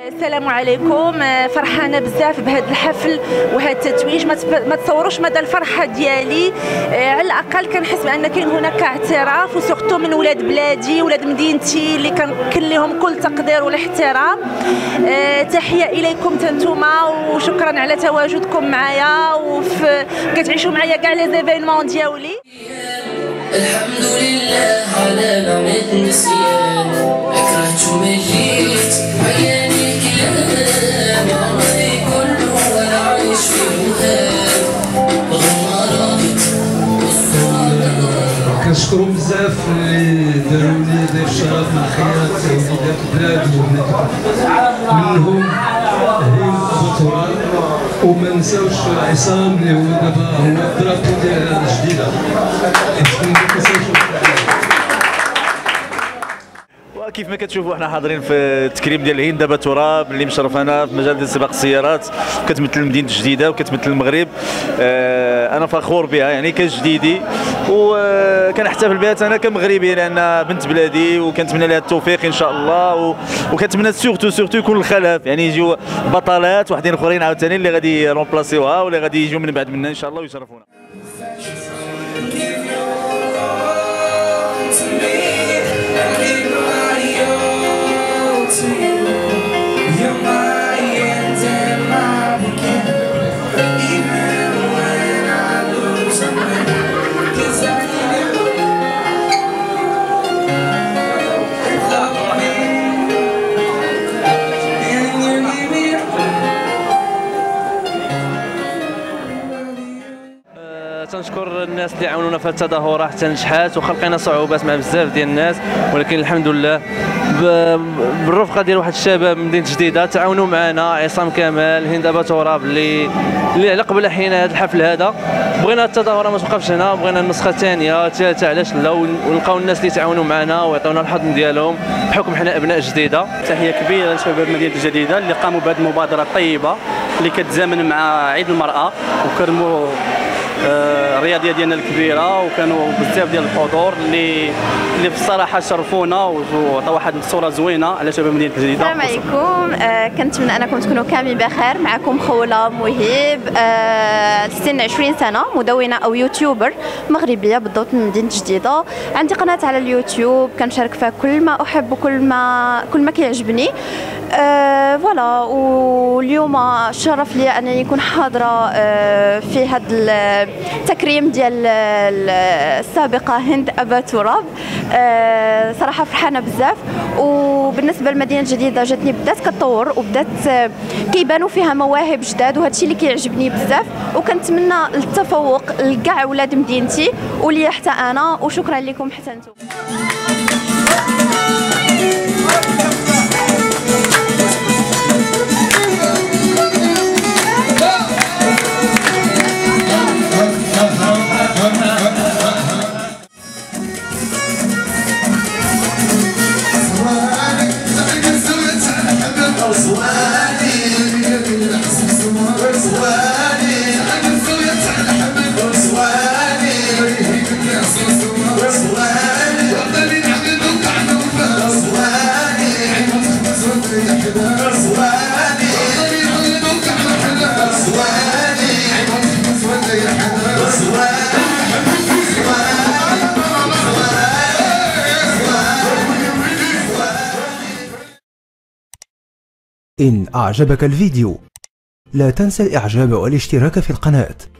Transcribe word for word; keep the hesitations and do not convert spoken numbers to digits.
السلام عليكم. فرحانه بزاف بهذا الحفل وهذا التتويج. ما تصوروش مدى الفرحه ديالي. على الاقل كنحس بان كاين هناك اعتراف وسورتو من ولاد بلادي ولاد مدينتي اللي كنكن لهم كل تقدير والاحترام. تحيه اليكم تنتوما وشكرا على تواجدكم معايا وكتعيشوا معايا كاع لي زيفينمون ديالي. الحمد لله على نعمة النسيان، أكرهت مليت عياني كلام عمري كله وأنا عايش في وهام غمرات والصلاة. كنشكرهم بزاف اللي داروا لي ضيف الشرف من خيرات وليدات البلاد وبنات منهم هيم أبو تراب، وما نساوش عصام اللي هو دابا هو الدرابو ديال الجديده. كيف ما كتشوفوا احنا حاضرين في التكريم ديال هند ابو تراب اللي مشرفانا في مجال ديال سباق السيارات، كتمثل المدينه الجديده وكتمثل المغرب. اه انا فخور بها يعني كجديدي، وكنحتفل بها انا كمغربي لان بنت بلادي، وكنتمنى لها التوفيق ان شاء الله. وكنتمنى سورتو سورتو يكون الخلاف، يعني يجيو بطلات وحدين اخرين عاوتاني اللي غادي يرومبلاسيوها ولا غادي يجيو من بعد منا ان شاء الله ويشرفونا. تنشكر الناس اللي عاونونا في التظاهره حتى نجحات، وخلقنا صعوبات مع بزاف ديال الناس، ولكن الحمد لله بالرفقه ديال واحد الشباب من مدينه جديده تعاونوا معنا، عصام كمال، هند ابو تراب اللي اللي على قبل حين هذا الحفل هذا. بغينا التظاهره ما توقفش هنا، بغينا النسخه الثانيه الثالثه، علاش لا، ونلقاو الناس اللي تعاونوا معنا ويعطيونا الحضن ديالهم بحكم حنا ابناء جديده. تحيه كبيره لشباب مدينه الجديده اللي قاموا بهذه المبادره الطيبه اللي كتزامن مع عيد المراه، وكرموا الرياضيه ديالنا الكبيره، وكانوا بزاف ديال الحضور اللي اللي بصراحه شرفونا وعطاو واحد الصوره زوينه على شباب مدينه الجديده. السلام عليكم. آه كنتمنى انكم تكونوا كاملين بخير. معكم خوله مهيب، آه سن عشرين سنه، مدونه او يوتيوبر مغربيه بالضبط من مدينه الجديده. عندي قناه على اليوتيوب كنشارك فيها كل ما احب وكل ما كل ما كيعجبني. آه فوالا، واليوم شرف لي انني نكون حاضره آه في هذا التكريم ديال السابقه هند ابو تراب. آه صراحه فرحانه بزاف، وبالنسبه للمدينه الجديده جاتني بدات كتطور وبدات آه كيبانوا فيها مواهب جداد، وهذا الشيء اللي كيعجبني بزاف، وكنتمنى التفوق لكاع ولاد مدينتي وليا حتى انا، وشكرا لكم حتى انتم. إن أعجبك الفيديو لا تنسى الإعجاب والاشتراك في القناة.